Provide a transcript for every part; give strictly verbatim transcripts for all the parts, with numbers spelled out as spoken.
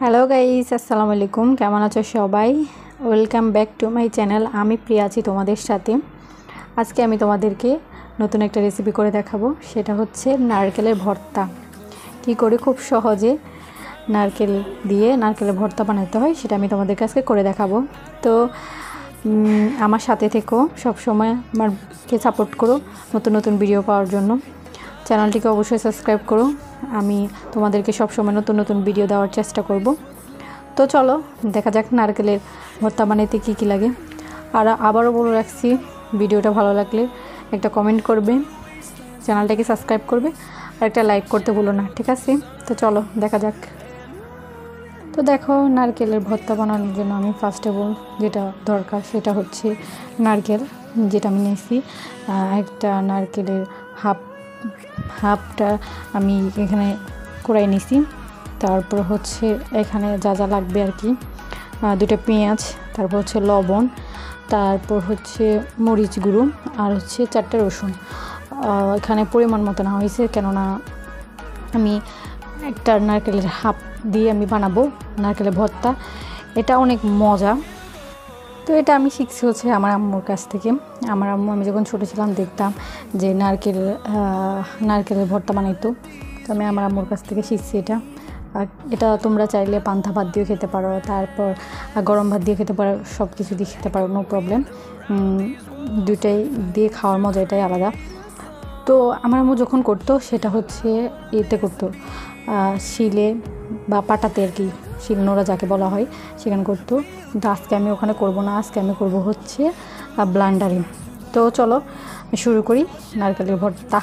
Hello guys, আসসালামু আলাইকুম। কেমন আছো সবাই? Welcome back to my channel. আমি প্রিয়া আছি তোমাদের সাথে। আজকে আমি তোমাদেরকে নতুন একটা রেসিপি করে দেখাবো। সেটা হচ্ছে নারকেলের ভর্তা। কি করে খুব সহজে নারকেল দিয়ে নারকেলের ভর্তা বানাতে হয় সেটা আমি তোমাদেরকে আজকে করে দেখাবো। তো আমার সাথে থেকো, সব সময় আমাকে সাপোর্ট করো নতুন নতুন ভিডিও পাওয়ার জন্য। চ্যানেলটিকে অবশ্যই সাবস্ক্রাইব করো। আমি তোমাদেরকে সব সময় নতুন নতুন ভিডিও দেওয়ার চেষ্টা করব। তো চলো দেখা যাক নারকেলের ভর্তা বানাইতে কী কী লাগে। আর আবারও বলে রাখছি, ভিডিওটা ভালো লাগলে একটা কমেন্ট করবে, চ্যানেলটাকে সাবস্ক্রাইব করবে আর একটা লাইক করতে ভুলো না, ঠিক আছে? তো চলো দেখা যাক। তো দেখো, নারকেলের ভর্তা বানানোর জন্য আমি ফার্স্ট অফ অল যেটা দরকার সেটা হচ্ছে নারকেল, যেটা আমি নিয়েছি একটা নারকেলের হাফ হাফটা আমি এখানে কুড়াই নিছি। তারপর হচ্ছে এখানে যা যা লাগবে আর কি, দুটো পেঁয়াজ, তারপর হচ্ছে লবণ, তারপর হচ্ছে মরিচ গুঁড়ো আর হচ্ছে চারটে রসুন। এখানে পরিমাণ মতো না হয়েছে, কেননা আমি একটা নারকেলের হাফ দিয়ে আমি বানাবো নারকেলের ভর্তা। এটা অনেক মজা। তো এটা আমি শিখছি হচ্ছে আমার আম্মুর কাছ থেকে। আমার আম্মু আমি যখন ছোটো ছিলাম দেখতাম যে নারকেল নারকেলের ভর্তা বানাইতো। তো আমি আমার আম্মুর কাছ থেকে শিখছি এটা। এটা তোমরা চাইলে পান্তা ভাত দিয়ে খেতে পারো, তারপর গরম ভাত দিয়ে খেতে পারো, সব কিছু দিয়ে খেতে পারো, নো প্রবলেম। দুটাই দিয়ে খাওয়ার মজা এটাই আলাদা। তো আমার আম্মু যখন করতো সেটা হচ্ছে এতে করতো, শিলে বা পাটাতে আর কি, শিলনোড়া যাকে বলা হয় সেখানে করতো। কিন্তু আজকে আমি ওখানে করব না, আজকে আমি করব হচ্ছে ব্লান্ডারে। তো চলো শুরু করি নারকেলের ভর্তা।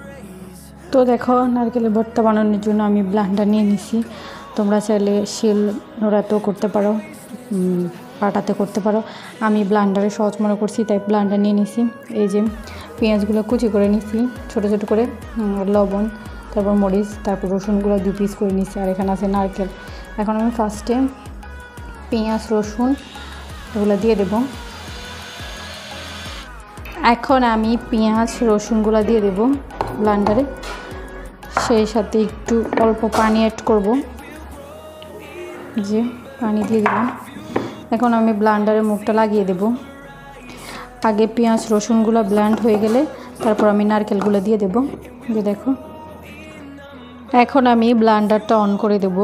তো দেখো, নারকেলের ভর্তা বানানোর জন্য আমি ব্লান্ডার নিয়ে নিছি। তোমরা চাইলে শিল নোড়াতেও করতে পারো, পাটাতে করতে পারো। আমি ব্লান্ডারে সহজ মনে করছি তাই ব্লান্ডার নিয়ে নিছি। এই যে পেঁয়াজগুলো কুচি করে নিছি ছোটো ছোটো করে, লবণ, তারপর মরিচ, তারপর রসুনগুলো দু পিস করে নিছি। আর এখানে আছে নারকেল। এখন আমি ফার্স্টে পেঁয়াজ রসুন এগুলো দিয়ে দেব। এখন আমি পেঁয়াজ রসুনগুলো দিয়ে দেব ব্লান্ডারে, সেই সাথে একটু অল্প পানি অ্যাড করব। যে পানি দিয়ে দিলাম। এখন আমি ব্লান্ডারের মুখটা লাগিয়ে দেব। আগে পেঁয়াজ রসুনগুলো ব্লেন্ড হয়ে গেলে তারপর আমি নারকেলগুলো দিয়ে দেব। যে দেখো, এখন আমি ব্লান্ডারটা অন করে দেব।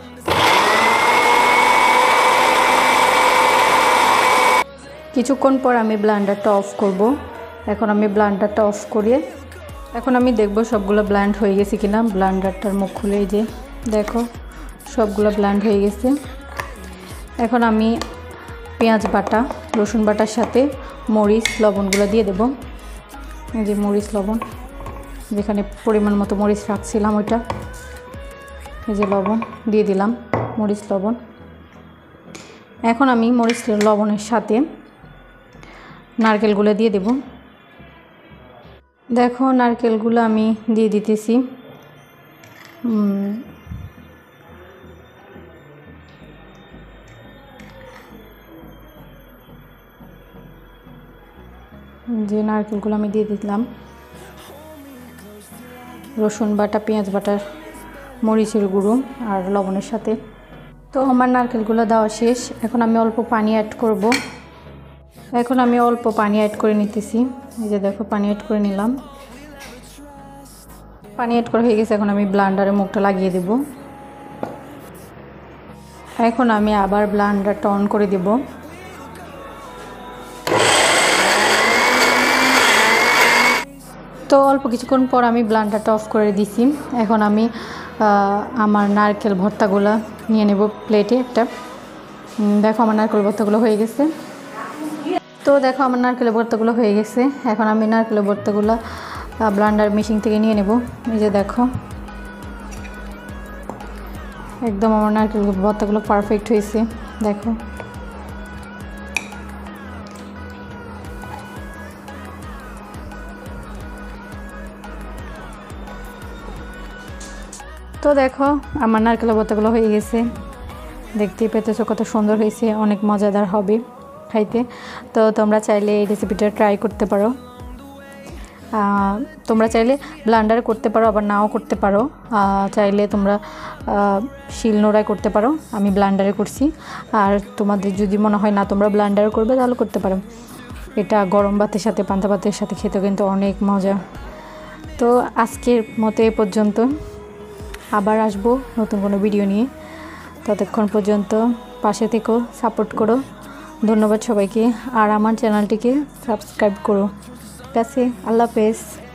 কিছুক্ষণ পর আমি ব্লান্ডারটা অফ করব। এখন আমি ব্লান্ডারটা অফ করে এখন আমি দেখব সবগুলো ব্লেন্ড হয়ে গেছে কিনা। ব্লান্ডারটার মুখ খুলে যে দেখো সবগুলো ব্লেন্ড হয়ে গেছে। এখন আমি পেঁয়াজ বাটা রসুন বাটার সাথে মরিচ লবণগুলো দিয়ে দেব। এই যে মরিচ লবণ, যেখানে পরিমাণ মতো মরিচ রাখছিলাম ওইটা, এই যে লবণ দিয়ে দিলাম, মরিচ লবণ। এখন আমি মরিচ লবণের সাথে নারকেলগুলো দিয়ে দেব। দেখো, নারকেলগুলো আমি দিয়ে দিতেছি। যে নারকেলগুলো আমি দিয়ে দিলাম রসুন বাটা, পেঁয়াজ বাটার, মরিচের গুঁড়ো আর লবণের সাথে। তো আমার নারকেলগুলো দেওয়া শেষ। এখন আমি অল্প পানি অ্যাড করব। এখন আমি অল্প পানি অ্যাড করে নিতেছি। এই যে দেখো, পানি অ্যাড করে নিলাম। পানি অ্যাড করা হয়ে গেছে। এখন আমি ব্লান্ডারের মুখটা লাগিয়ে দেব। এখন আমি আবার ব্লান্ডারটা অন করে দেব। তো অল্প কিছুক্ষণ পর আমি ব্লান্ডারটা অফ করে দিছি। এখন আমি আমার নারকেল ভর্তাগুলো নিয়ে নেব প্লেটে একটা। দেখো, আমার নারকেল ভর্তাগুলো হয়ে গেছে। তো দেখো, আমার নারকেলের ভর্তাগুলো হয়ে গেছে। এখন আমি নারকেলের ভর্তাগুলো ব্লান্ডার মেশিন থেকে নিয়ে নেব। এই যে দেখো, একদম আমার নারকেল ভর্তাগুলো পারফেক্ট হয়েছে। দেখো, তো দেখো আমার নারকেলের ভর্তাগুলো হয়ে গেছে। দেখতেই পেতেছো কত সুন্দর হয়েছে, অনেক মজাদার হবে খাইতে। তো তোমরা চাইলে এই রেসিপিটা ট্রাই করতে পারো। তোমরা চাইলে ব্লেন্ডারে করতে পারো, আবার নাও করতে পারো। চাইলে তোমরা শিলনোড়ায় করতে পারো, আমি ব্লেন্ডারে করছি। আর তোমাদের যদি মনে হয় না তোমরা ব্লেন্ডারে করবে তাহলে করতে পারো। এটা গরম ভাতের সাথে, পান্তা ভাতের সাথে খেতে কিন্তু অনেক মজা। তো আজকের মতো এ পর্যন্ত, আবার আসবো নতুন কোনো ভিডিও নিয়ে। ততক্ষণ পর্যন্ত পাশে থেকো, সাপোর্ট করো। ধন্যবাদ সবাইকে, আর আমার চ্যানেলটিকে সাবস্ক্রাইব করো। ঠিক আছে, আল্লাহ হাফেজ।